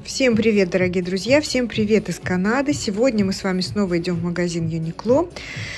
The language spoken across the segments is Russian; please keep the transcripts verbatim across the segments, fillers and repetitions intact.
Всем привет, дорогие друзья! Всем привет из Канады! Сегодня мы с вами снова идем в магазин Uniqlo.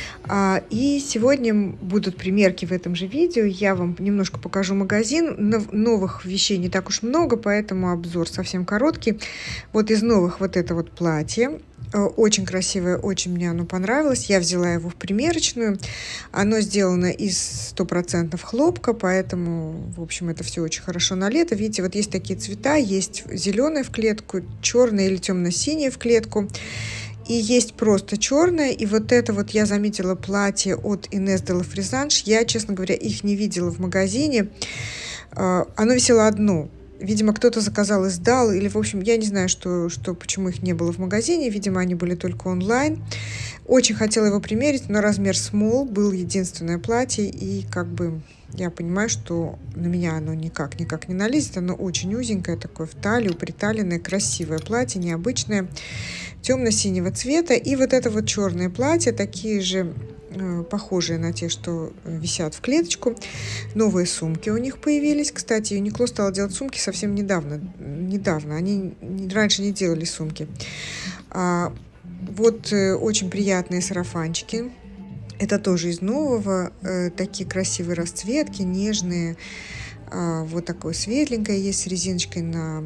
И сегодня будут примерки в этом же видео. Я вам немножко покажу магазин. Новых вещей не так уж много, поэтому обзор совсем короткий. Вот из новых вот это вот платье. Очень красивое, очень мне оно понравилось. Я взяла его в примерочную. Оно сделано из сто процентов хлопка, поэтому, в общем, это все очень хорошо на лето. Видите, вот есть такие цвета. Есть зеленое в клетку, черное или темно-синее в клетку. И есть просто черное. И вот это вот я заметила платье от Inés de la Frisange. Я, честно говоря, их не видела в магазине. Оно висело одно. Видимо, кто-то заказал и сдал, или, в общем, я не знаю, что, что, почему их не было в магазине. Видимо, они были только онлайн. Очень хотела его примерить, но размер small был единственное платье. И как бы я понимаю, что на меня оно никак, никак не налезет. Оно очень узенькое, такое в талию, приталенное, красивое платье, необычное, темно-синего цвета. И вот это вот черное платье, такие же, похожие на те, что висят в клеточку. Новые сумки у них появились. Кстати, Uniqlo стала делать сумки совсем недавно. Недавно. Они раньше не делали сумки. А, вот очень приятные сарафанчики. Это тоже из нового. Такие красивые расцветки, нежные. Вот такое светленькое есть с резиночкой на,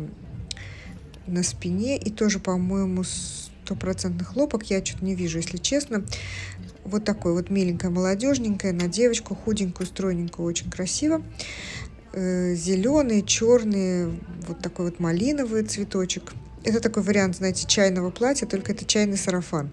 на спине. И тоже, по-моему, стопроцентный хлопок. Я что-то не вижу, если честно. Вот такой вот миленькая, молодежненькая, на девочку, худенькую, стройненькую, очень красиво. Э, зеленый, черный, вот такой вот малиновый цветочек. Это такой вариант, знаете, чайного платья, только это чайный сарафан.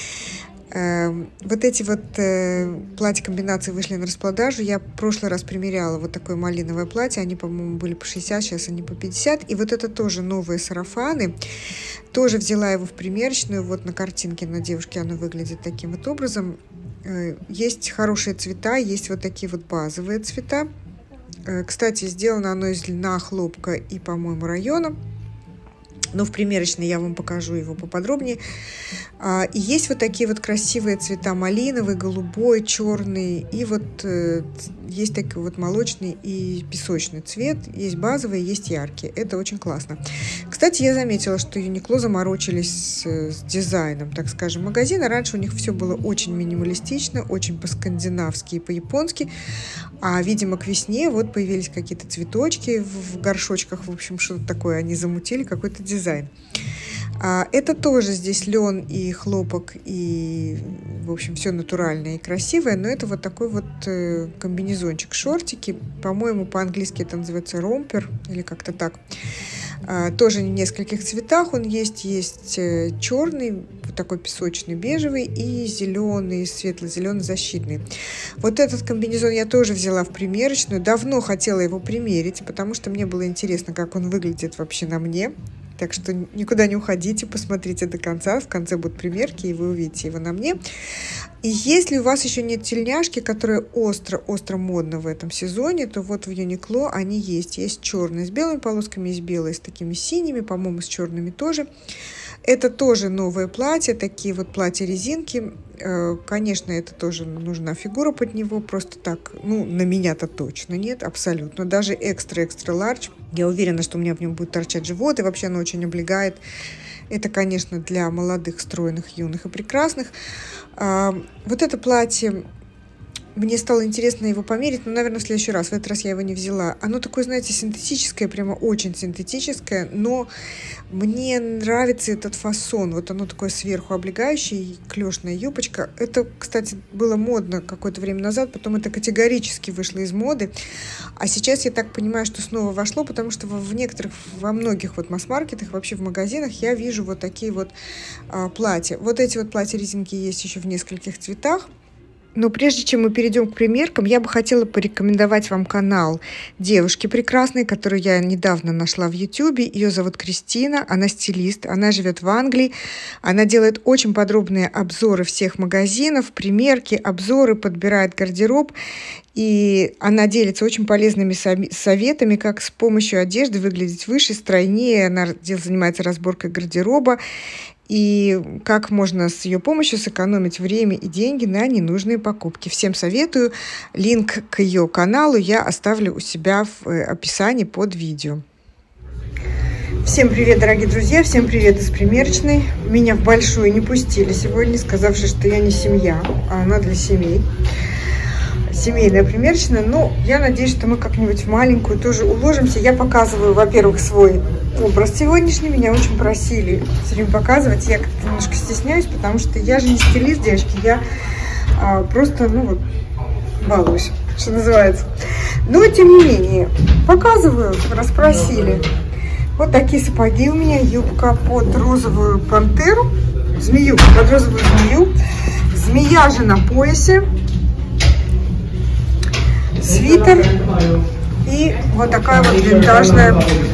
Э, вот эти вот э, платья-комбинации вышли на распродажу. Я в прошлый раз примеряла вот такое малиновое платье. Они, по-моему, были по шестьдесят, сейчас они по пятьдесят. И вот это тоже новые сарафаны. Тоже взяла его в примерочную. Вот на картинке на девушке оно выглядит таким вот образом. Есть хорошие цвета, есть вот такие вот базовые цвета. Кстати, сделано оно из льна, хлопка и, по-моему, района. Но в примерочной я вам покажу его поподробнее. И есть вот такие вот красивые цвета: малиновый, голубой, черный. И вот э, есть такой вот молочный и песочный цвет. Есть базовые, есть яркие. Это очень классно. Кстати, я заметила, что Uniqlo заморочились с, с дизайном, так скажем, магазина. Раньше у них все было очень минималистично, очень по-скандинавски и по-японски. А, видимо, к весне вот появились какие-то цветочки в горшочках. В общем, что-то такое они замутили, какой-то дизайн. А, это тоже здесь лен и хлопок, и, в общем, все натуральное и красивое. Но это вот такой вот э, комбинезончик, шортики. По-моему, по-английски это называется ромпер, или как-то так. А, тоже в нескольких цветах он есть. Есть э, черный, вот такой песочный, бежевый, и зеленый, светло-зеленый, защитный. Вот этот комбинезон я тоже взяла в примерочную. Давно хотела его примерить, потому что мне было интересно, как он выглядит вообще на мне. Так что никуда не уходите, посмотрите до конца. В конце будут примерки, и вы увидите его на мне. И если у вас еще нет тельняшки, которая остро-остро модна в этом сезоне, то вот в Uniqlo они есть. Есть черные с белыми полосками, есть белые с такими синими, по-моему, с черными тоже. Это тоже новое платье, такие вот платья-резинки. Конечно, это тоже нужна фигура под него, просто так, ну, на меня-то точно нет, абсолютно. Даже экстра-экстра ларч. Я уверена, что у меня в нем будет торчать живот, и вообще оно очень облегает. Это, конечно, для молодых, стройных, юных и прекрасных. Вот это платье... Мне стало интересно его померить, но, наверное, в следующий раз. В этот раз я его не взяла. Оно такое, знаете, синтетическое, прямо очень синтетическое, но мне нравится этот фасон. Вот оно такое сверху облегающее, клешная юбочка. Это, кстати, было модно какое-то время назад, потом это категорически вышло из моды. А сейчас я так понимаю, что снова вошло, потому что в некоторых, во многих вот масс-маркетах, вообще в магазинах я вижу вот такие вот а, платья. Вот эти вот платья-резинки есть еще в нескольких цветах. Но прежде чем мы перейдем к примеркам, я бы хотела порекомендовать вам канал девушки прекрасной, которую я недавно нашла в YouTube. Ее зовут Кристина, она стилист, она живет в Англии. Она делает очень подробные обзоры всех магазинов, примерки, обзоры, подбирает гардероб. И она делится очень полезными советами, как с помощью одежды выглядеть выше, стройнее. Она занимается разборкой гардероба. И как можно с ее помощью сэкономить время и деньги на ненужные покупки. Всем советую. Линк к ее каналу я оставлю у себя в описании под видео. Всем привет, дорогие друзья, всем привет из примерочной. Меня в большую не пустили сегодня, сказавши, что я не семья, а она для семей. Семейная примерочная, но я надеюсь, что мы как-нибудь в маленькую тоже уложимся. Я показываю, во-первых, свой образ сегодняшний, меня очень просили все время показывать, я как-то немножко стесняюсь, потому что я же не стилист, девочки, я а, просто, ну вот, балуюсь, что называется. Но, тем не менее, показываю, раз просили. Вот такие сапоги у меня, юбка под розовую пантеру, змею, под розовую змею, змея же на поясе, свитер и вот такая вот винтажная,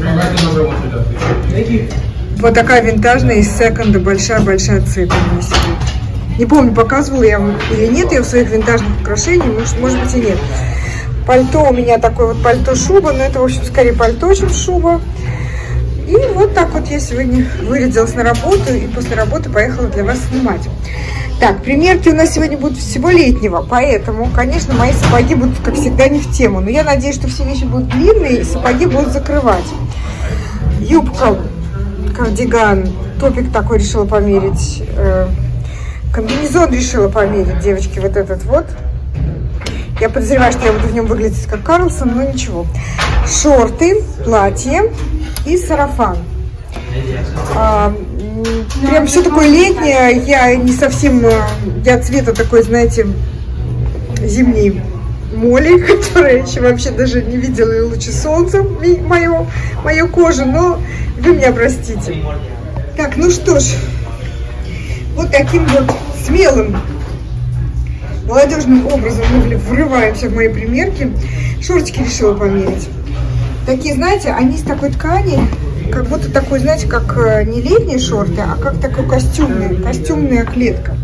вот такая винтажная из секонда, большая-большая цепь у меня сидит. Не помню, показывала я вам или нет я в своих винтажных украшениях, может, может быть и нет. Пальто у меня такое вот пальто-шуба, но это, в общем, скорее пальто, чем шуба. И вот так вот я сегодня вырядилась на работу и после работы поехала для вас снимать. Так, примерки у нас сегодня будут всего летнего, поэтому, конечно, мои сапоги будут, как всегда, не в тему. Но я надеюсь, что все вещи будут длинные и сапоги будут закрывать. Юбка, кардиган, топик такой решила померить. Комбинезон решила померить, девочки, вот этот вот. Я подозреваю, что я буду в нем выглядеть как Карлсон, но ничего. Шорты, платье и сарафан. А, прям все такое летнее. Я не совсем... Я цвета такой, знаете, зимней моли, которая еще вообще даже не видела лучи солнца, мою, мою кожу, но вы меня простите. Так, ну что ж, вот таким вот смелым молодежным образом мы врываемся в мои примерки. Шортики решила померить. Такие, знаете, они из такой ткани, как будто такой, знаете, как не летние шорты, а как такой костюмный, костюмная клетка.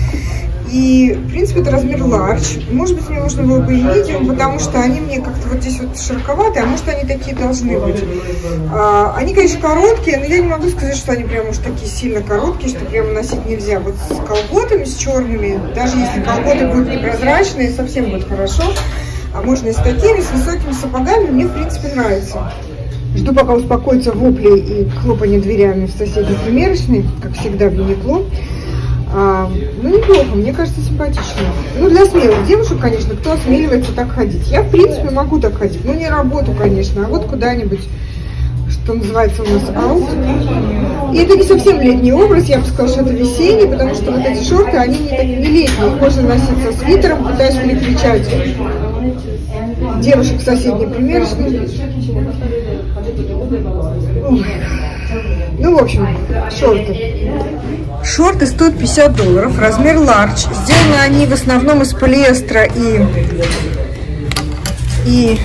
И, в принципе, это размер large. Может быть, мне нужно было бы и medium, потому что они мне как-то вот здесь вот широковатые, а может, они такие должны быть. А, они, конечно, короткие, но я не могу сказать, что они прям уж такие сильно короткие, что прямо носить нельзя. Вот с колготами, с черными, даже если колготы будут непрозрачные, совсем будет хорошо. А можно и с такими, с высокими сапогами, мне, в принципе, нравится. Жду, пока успокоятся вопли и хлопанье дверями в соседней примерочной, как всегда в Юникло. А, ну, неплохо, мне кажется, симпатично. Ну, для смелых девушек, конечно, кто осмеливается так ходить. Я, в принципе, могу так ходить. Ну, не работу, конечно, а вот куда-нибудь, что называется у нас, аут. И это не совсем летний образ, я бы сказала, что это весенний, потому что вот эти шорты, они не, не летние. Их можно носить со свитером, пытаюсь перекричать девушек в соседней примерочной. Ну, в общем, шорты. Шорты стоят пятьдесят долларов, размер large. Сделаны они в основном из полиэстера и, и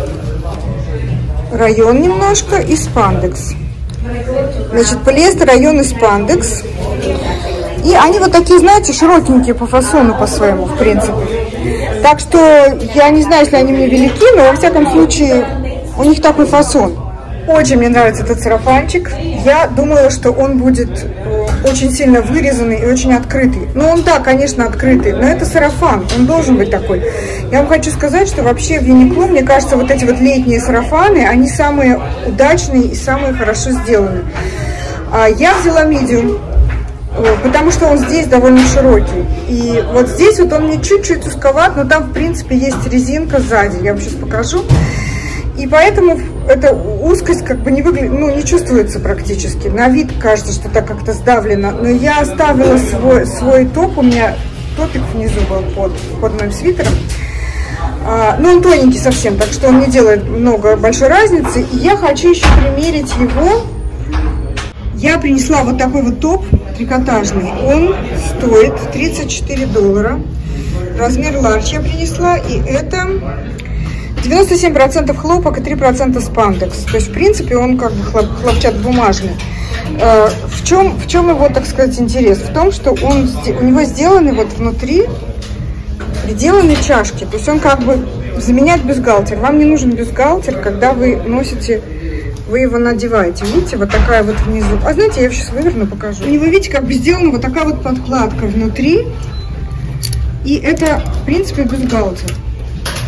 район немножко, и спандекс. Значит, полиэстер, район и спандекс. И они вот такие, знаете, широкенькие по фасону по своему, в принципе. Так что я не знаю, если они мне велики, но во всяком случае у них такой фасон. Очень мне нравится этот сарафанчик. Я думала, что он будет очень сильно вырезанный и очень открытый. Ну, он, да, конечно, открытый, но это сарафан, он должен быть такой. Я вам хочу сказать, что вообще в Юникло, мне кажется, вот эти вот летние сарафаны, они самые удачные и самые хорошо сделаны. Я взяла medium, потому что он здесь довольно широкий. И вот здесь вот он мне чуть-чуть узковат, но там, в принципе, есть резинка сзади. Я вам сейчас покажу. И поэтому эта узкость как бы не выглядит, ну, не чувствуется практически. На вид кажется, что так как-то сдавлено. Но я оставила свой, свой топ, у меня топик внизу был под, под моим свитером. А, но он тоненький совсем, так что он не делает много большой разницы. И я хочу еще примерить его. Я принесла вот такой вот топ трикотажный. Он стоит тридцать четыре доллара. Размер large я принесла. И это девяносто семь процентов хлопок и три процента спандекс. То есть, в принципе, он как бы хлоп, хлопчатобумажный. Э, в чем, в чем его, так сказать, интерес? В том, что он, у него сделаны вот внутри приделаны чашки. То есть он как бы заменяет бюстгальтер. Вам не нужен бюстгальтер, когда вы носите... Вы его надеваете, видите, вот такая вот внизу. А знаете, я сейчас выверну, покажу. И вы видите, как бы сделана вот такая вот подкладка внутри. И это, в принципе, бюстгальтер.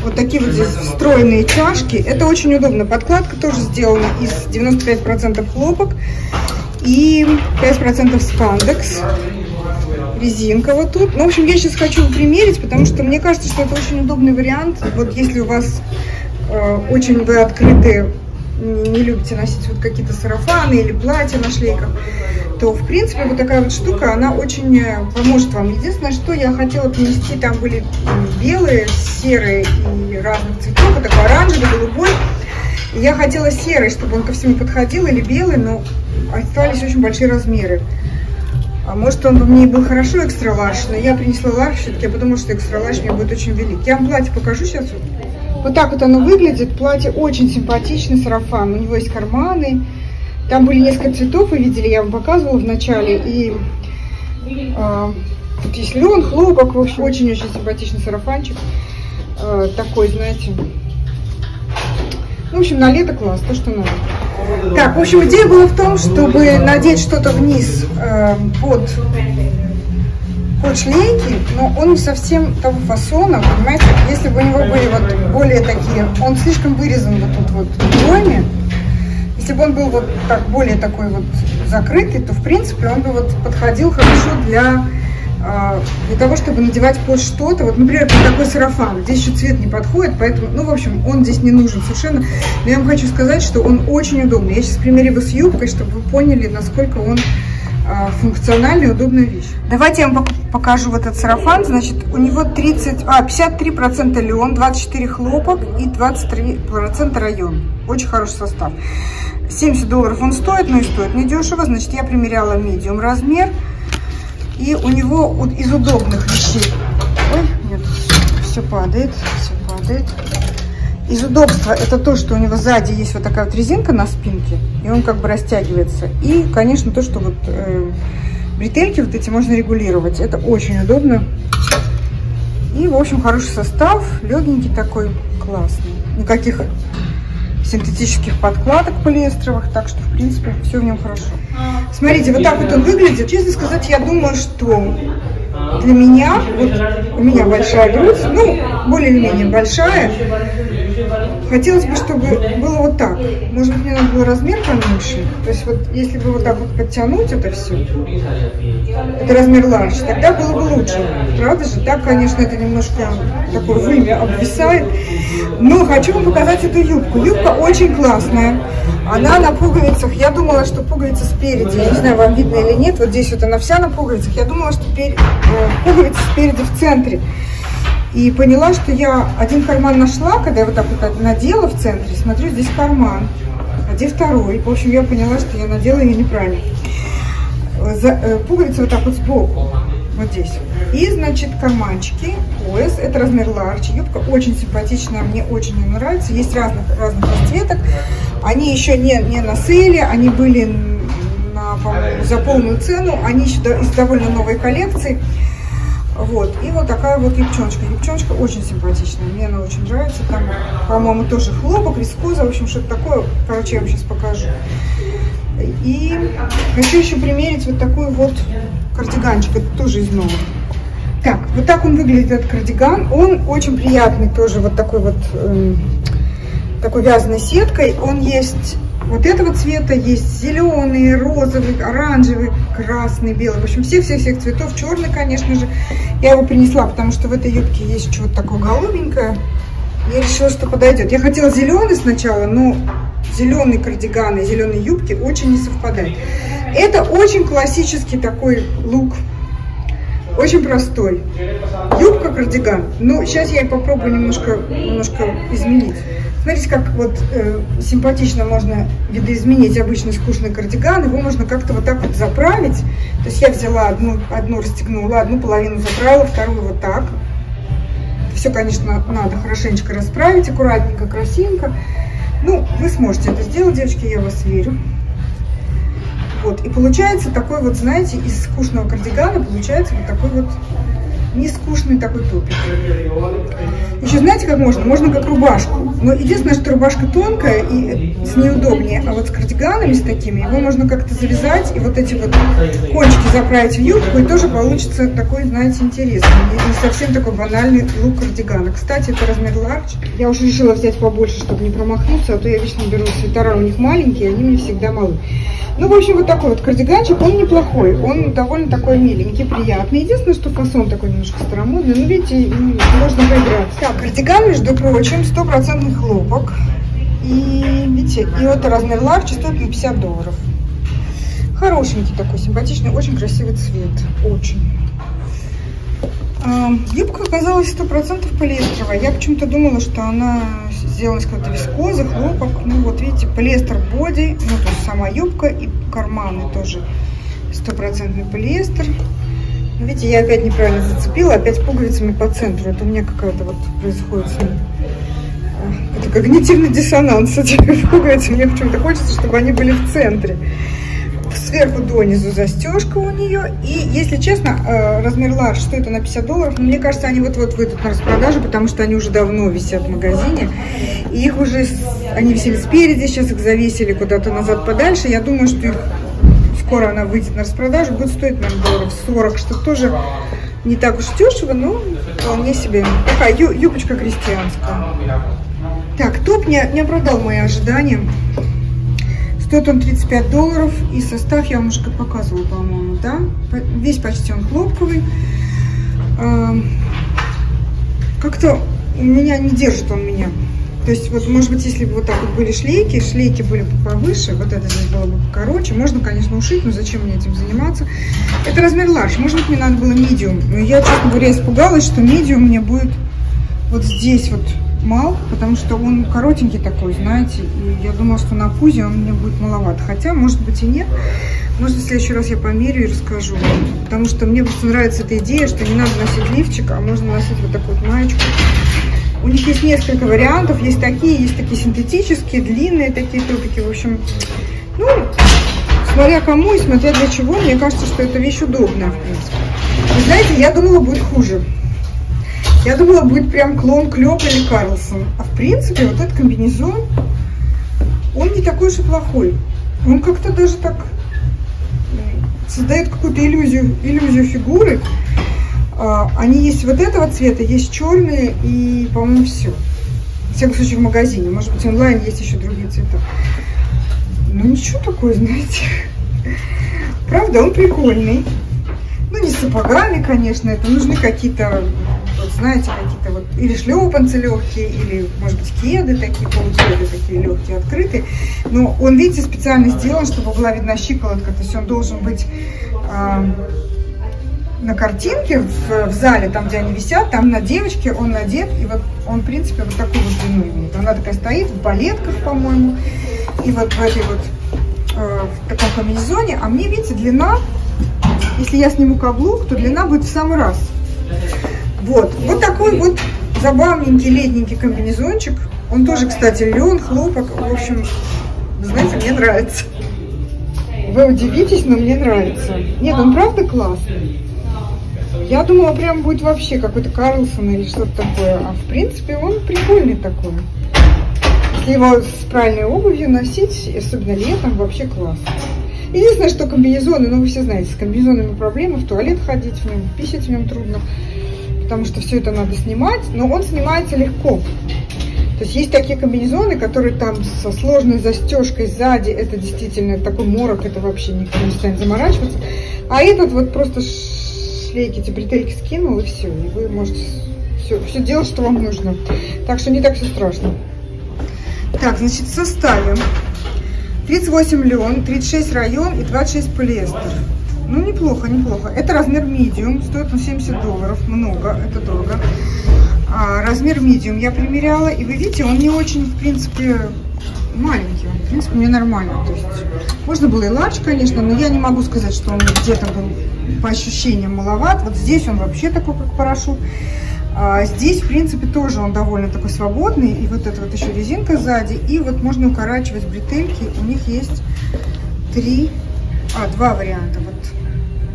Вот такие вот здесь встроенные чашки. Это очень удобно. Подкладка тоже сделана из девяноста пяти процентов хлопок и пять процентов спандекс. Резинка вот тут. Ну, в общем, я сейчас хочу примерить, потому что мне кажется, что это очень удобный вариант. Вот если у вас э, очень вы открыты, не любите носить вот какие-то сарафаны или платья на шлейках, то, в принципе, вот такая вот штука, она очень поможет вам. Единственное, что я хотела принести, там были белые, серые и разных цветов, вот такой оранжевый, голубой. И я хотела серый, чтобы он ко всему подходил, или белый, но остались очень большие размеры. А может, он бы мне и был хорошо экстра ларж, но я принесла ларж, все-таки я подумала, что экстра ларж мне будет очень велик. Я вам платье покажу сейчас. Вот так вот оно выглядит. Платье очень симпатичный, сарафан. У него есть карманы. Там были несколько цветов, вы видели, я вам показывала в начале. И э, тут есть лен, хлопок. В общем, очень-очень симпатичный сарафанчик. Э, такой, знаете. В общем, на лето класс, то, что надо. Так, в общем, идея была в том, чтобы надеть что-то вниз э, под, под шлейки, но он не совсем того фасона, понимаете? Если бы у него были вот более такие, он слишком вырезан вот тут вот в доме. Если бы он был вот так, более такой вот закрытый, то, в принципе, он бы вот подходил хорошо для, э, для того, чтобы надевать под что-то. Вот, например, под такой сарафан. Здесь еще цвет не подходит, поэтому, ну, в общем, он здесь не нужен совершенно. Но я вам хочу сказать, что он очень удобный. Я сейчас примерю его с юбкой, чтобы вы поняли, насколько он э, функциональный и удобная вещь. Давайте я вам покажу вот этот сарафан. Значит, у него тридцать, а, пятьдесят три процента лен, двадцать четыре хлопок и двадцать три процента район. Очень хороший состав. семьдесят долларов он стоит, но и стоит недешево. Значит, я примеряла medium размер. И у него вот из удобных вещей... Ой, нет, все падает, все падает. Из удобства это то, что у него сзади есть вот такая вот резинка на спинке. И он как бы растягивается. И, конечно, то, что вот э, бретельки вот эти можно регулировать. Это очень удобно. И, в общем, хороший состав. Легенький такой, классный. Никаких синтетических подкладок полиэстеровых, так что, в принципе, все в нем хорошо. Смотрите, вот так вот он выглядит. Честно сказать, я думаю, что для меня, вот у меня большая грудь, ну, более или менее большая, хотелось бы, чтобы было вот так. Может быть, мне надо было размер поменьше. То есть, вот если бы вот так вот подтянуть это все, это размер ларж, тогда было бы лучше. Правда же? Так, конечно, это немножко такое вымя обвисает. Но хочу вам показать эту юбку. Юбка очень классная. Она на пуговицах. Я думала, что пуговица спереди. Я не знаю, вам видно или нет. Вот здесь вот она вся на пуговицах. Я думала, что пер... пуговица спереди в центре. И поняла, что я один карман нашла, когда я вот так вот надела в центре. Смотрю, здесь карман. А где второй? В общем, я поняла, что я надела ее неправильно. Пуговица вот так вот сбоку. Вот здесь. И, значит, карманчики, пояс. Это размер ларч. Юбка очень симпатичная, мне очень не нравится. Есть разных, разных расцветок. Они еще не, не на сейле, они были на, за полную цену. Они еще из довольно новой коллекции. Вот. И вот такая вот юбчоночка. Юбчоночка очень симпатичная. Мне она очень нравится. Там, по-моему, тоже хлопок, вискоза. В общем, что-то такое. Короче, я вам сейчас покажу. И хочу еще примерить вот такой вот кардиганчик. Это тоже из нового. Так, вот так он выглядит, этот кардиган. Он очень приятный тоже, вот такой вот, э, такой вязаной сеткой. Он есть вот этого цвета, есть зеленый, розовый, оранжевый, красный, белый. В общем, всех-всех-всех цветов. Черный, конечно же. Я его принесла, потому что в этой юбке есть что-то такое голубенькое. Я решила, что подойдет. Я хотела зеленый сначала, но зеленый кардиган и зеленые юбки очень не совпадают. Это очень классический такой лук. Очень простой. Юбка, кардиган. Ну, сейчас я попробую немножко, немножко изменить. Смотрите, как вот э, симпатично можно видоизменить обычный скучный кардиган. Его можно как-то вот так вот заправить. То есть я взяла одну, одну расстегнула, одну половину заправила, вторую вот так. Все, конечно, надо хорошенечко расправить, аккуратненько, красивенько. Ну, вы сможете это сделать, девочки, я в вас верю. Вот, и получается такой вот, знаете, из скучного кардигана получается вот такой вот не скучный такой топик. Еще знаете, как можно? Можно как рубашку. Но единственное, что рубашка тонкая и с ней удобнее. А вот с кардиганами, с такими, его можно как-то завязать и вот эти вот кончики заправить в юбку, и тоже получится такой, знаете, интересный. Не совсем такой банальный лук кардигана. Кстати, это размер large. Я уже решила взять побольше, чтобы не промахнуться, а то я вечно беру свитера, у них маленькие, они мне всегда малы. Ну, в общем, вот такой вот кардиганчик, он неплохой, он довольно такой миленький, приятный. Единственное, что фасон такой немножко старомодный, но видите, можно поиграться. Так, кардиган, между прочим, стопроцентный хлопок. И, видите, и это размер large, стоит на пятьдесят долларов. Хорошенький такой, симпатичный, очень красивый цвет, очень. А, юбка оказалась сто процентов полиэстеровая. Я почему-то думала, что она сделана из какой-то вискозы, хлопок. Ну вот видите, полиэстер боди, ну то есть сама юбка и карманы тоже стопроцентный полиэстер. Видите, я опять неправильно зацепила, опять пуговицами по центру. Это у меня какая-то вот происходит с ним. Это когнитивный диссонанс. Эти пуговицы, мне почему-то хочется, чтобы они были в центре. Сверху донизу застежка у нее. И, если честно, размер large стоит на пятьдесят долларов. Но мне кажется, они вот-вот выйдут на распродажу, потому что они уже давно висят в магазине. И их уже, они висели спереди, сейчас их завесили куда-то назад подальше. Я думаю, что их скоро она выйдет на распродажу. Будет стоить, наверное, долларов сорок, что тоже не так уж дешево, но вполне себе. Такая ю юбочка крестьянская. Так, топ не, не оправдал мои ожидания. Стоит он тридцать пять долларов, и состав я вам уже показывала, по-моему, да? Весь почти он хлопковый. Как-то у меня не держит он меня. То есть, вот, может быть, если бы вот так вот были шлейки, шлейки были бы повыше, вот это здесь было бы покороче, можно, конечно, ушить, но зачем мне этим заниматься? Это размер large, может быть, мне надо было medium. Но я, честно говоря, испугалась, что medium мне будет вот здесь вот мал, потому что он коротенький такой, знаете, и я думала, что на пузе он мне будет маловат, хотя, может быть, и нет. Может, в следующий раз я померю и расскажу, потому что мне просто нравится эта идея, что не надо носить лифчик, а можно носить вот такую вот маечку. У них есть несколько вариантов, есть такие, есть такие синтетические, длинные такие топики, в общем, ну, смотря кому и смотря для чего, мне кажется, что эта вещь удобная, в принципе. Вы знаете, я думала, будет хуже. Я думала, будет прям клон Клёп или Карлсон. А в принципе, вот этот комбинезон, он не такой уж и плохой. Он как-то даже так создает какую-то иллюзию, иллюзию фигуры. Они есть вот этого цвета, есть черные и, по-моему, все. В всяком случае, в магазине. Может быть, онлайн есть еще другие цвета. Ну, ничего такое, знаете. Правда, он прикольный. Ну, не с сапогами, конечно. Это нужны какие-то, вот, знаете, какие-то вот или шлепанцы легкие, или, может быть, кеды такие, полукеды такие легкие, открытые. Но он, видите, специально сделан, чтобы была видна щиколотка. То есть он должен быть... А, на картинке в, в зале, там, где они висят, там на девочке он надет, и вот он, в принципе, вот такую вот длину имеет. Она такая стоит в балетках, по-моему, и вот в этой вот, э, в таком комбинезоне, а мне, видите, длина, если я сниму каблук, то длина будет в самый раз. Вот, вот такой вот забавненький летненький комбинезончик, он тоже, кстати, лен, хлопок, в общем, знаете, мне нравится. Вы удивитесь, но мне нравится. Нет, он правда классный. Я думала, прям будет вообще какой-то Карлсон или что-то такое. А в принципе он прикольный такой. Если его с правильной обувью носить, особенно летом, вообще классно. Единственное, что комбинезоны, ну вы все знаете, с комбинезонами проблемы, в туалет ходить в нем, писать в нем трудно. Потому что все это надо снимать, но он снимается легко. То есть есть такие комбинезоны, которые там со сложной застежкой сзади, это действительно такой морок, это вообще никто не станет заморачиваться. А этот вот просто шлейки, эти бретельки скинул и все, и вы можете все, все делать, что вам нужно. Так что не так все страшно. Так, значит, в составе тридцать восемь лен, тридцать шесть район и двадцать шесть полиэстер. Ну, неплохо, неплохо. Это размер medium, стоит на семьдесят долларов, много, это дорого. А, размер medium я примеряла, и вы видите, он не очень, в принципе, маленький. Он, в принципе, мне нормально. То есть, можно было и large, конечно, но я не могу сказать, что он где-то был по ощущениям маловат. Вот здесь он вообще такой, как парашют. А здесь, в принципе, тоже он довольно такой свободный. И вот эта вот еще резинка сзади. И вот можно укорачивать бретельки. У них есть три, а, два варианта. Вот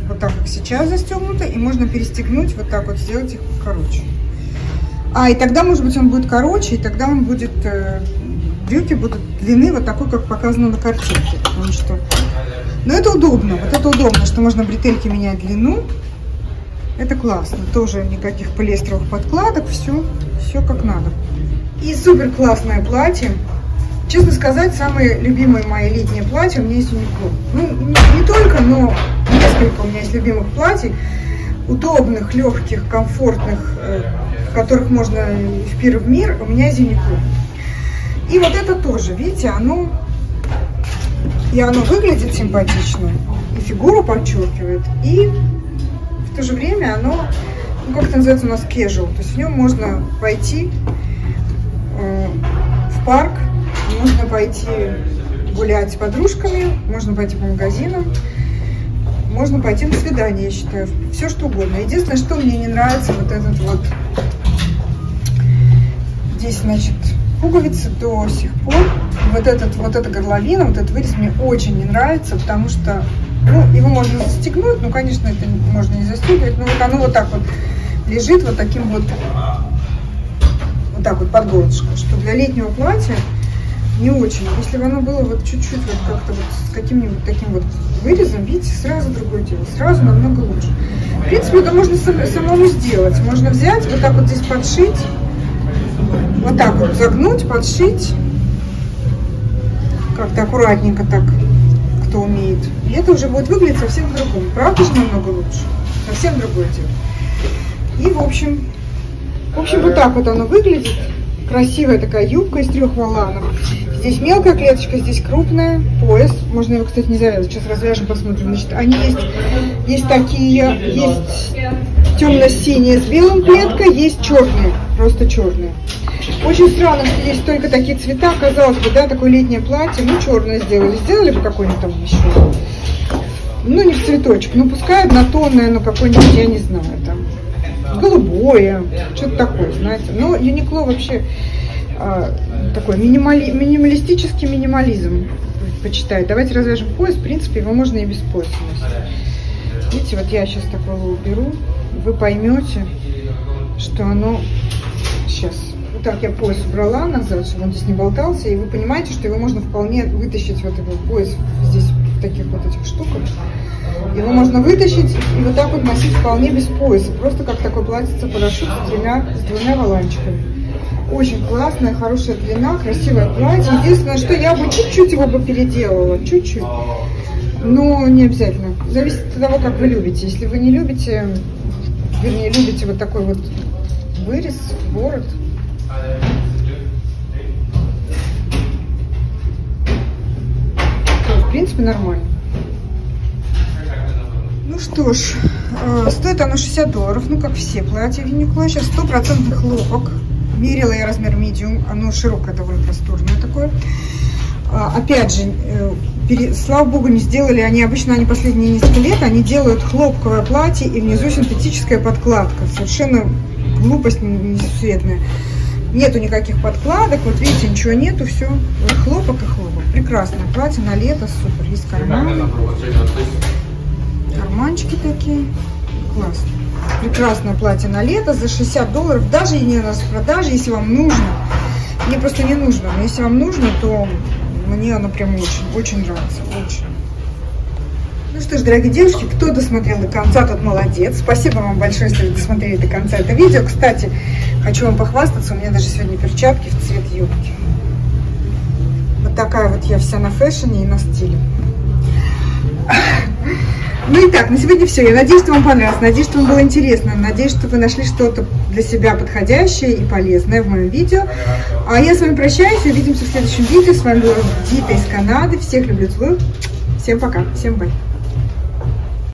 вот так, как сейчас застегнуто, и можно перестегнуть, вот так вот сделать их короче. А, и тогда, может быть, он будет короче, и тогда он будет, э, брюки будут длины вот такой, как показано на картинке, потому что... Но это удобно, вот это удобно, что можно бретельки менять длину. Это классно, тоже никаких полиэстеровых подкладок, все, все как надо. И супер классное платье. Честно сказать, самые любимые мои летние платья у меня есть Юникло. Ну, не, не только, но несколько у меня есть любимых платьев. Удобных, легких, комфортных, в которых можно в пир в мир, у меня есть Юникло. И вот это тоже, видите, оно, и оно выглядит симпатично, и фигуру подчеркивает, и в то же время оно, ну, как это называется у нас, casual, то есть в нем можно пойти э, в парк, можно пойти гулять с подружками, можно пойти по магазинам, можно пойти на свидание, я считаю, все что угодно. Единственное, что мне не нравится, вот этот вот, здесь, значит, пуговицы до сих пор, вот этот, вот эта горловина, вот этот вырез мне очень не нравится, потому что, ну, его можно застегнуть, ну, конечно, это можно не застегивать, но вот оно вот так вот лежит вот таким вот, вот так вот под горлышко, что для летнего платья не очень. Если бы оно было вот чуть-чуть вот как-то вот с каким-нибудь таким вот вырезом, видите, сразу другое дело, сразу намного лучше. В принципе, это можно самому сделать. Можно взять, вот так вот здесь подшить, вот так вот загнуть, подшить, как-то аккуратненько так, кто умеет. И это уже будет выглядеть совсем по-другому. Правда же намного лучше? Совсем другое дело. И, в общем, в общем, вот так вот оно выглядит. Красивая такая юбка из трех воланов. Здесь мелкая клеточка, здесь крупная, пояс. Можно его, кстати, не завязывать. Сейчас развяжем, посмотрим. Значит, они есть, есть такие, есть темно-синие с белым клеткой, есть черные, просто черные. Очень странно, что есть только такие цвета. Казалось бы, да, такое летнее платье. Ну, черное сделали. Сделали бы какой-нибудь там еще. Ну, не в цветочек. Ну, пускай однотонное, но какой-нибудь, я не знаю, там. Голубое, что-то такое, знаете. Но Юникло вообще а, такой минимали, минималистический минимализм почитает. Давайте развяжем пояс. В принципе, его можно и без пояса носить. Видите, вот я сейчас такого уберу. Вы поймете, что оно... Сейчас. Вот так я пояс убрала назад, чтобы он здесь не болтался. И вы понимаете, что его можно вполне вытащить, вот этот пояс здесь в таких вот этих штуках. Его можно вытащить и вот так вот носить вполне без пояса. Просто как такой платьице парашют с, тремя, с двумя воланчиками. Очень классная, хорошая длина, красивое платье. Единственное, что я бы чуть-чуть его бы переделала. Чуть-чуть. Но не обязательно. Зависит от того, как вы любите. Если вы не любите, вернее, любите вот такой вот вырез, ворот. То, в принципе, нормально. Ну что ж, э, стоит оно шестьдесят долларов, ну как все платья в Юникло. Сейчас стопроцентный хлопок. Мерила я размер medium, оно широкое, довольно просторное такое. А, опять же, э, пере, слава богу, не сделали, они обычно, они последние несколько лет, они делают хлопковое платье и внизу синтетическая подкладка. Совершенно глупость несусветная. Нету никаких подкладок, вот видите, ничего нету, все, хлопок и хлопок. Прекрасное платье на лето, супер, есть карманы. Карманчики такие, классно. Прекрасное платье на лето за шестьдесят долларов, даже не у нас в продаже, если вам нужно. Мне просто не нужно, но если вам нужно, то мне оно прям очень, очень нравится, очень. Ну что ж, дорогие девушки, кто досмотрел до конца, тот молодец. Спасибо вам большое, что вы досмотрели до конца это видео. Кстати, хочу вам похвастаться, у меня даже сегодня перчатки в цвет юбки. Вот такая вот я вся на фэшне и на стиле. Ну и так, на сегодня все. Я надеюсь, что вам понравилось, надеюсь, что вам было интересно, надеюсь, что вы нашли что-то для себя подходящее и полезное в моем видео. А я с вами прощаюсь, увидимся в следующем видео. С вами была Дита из Канады. Всех люблю, целую. Всем пока, всем бай.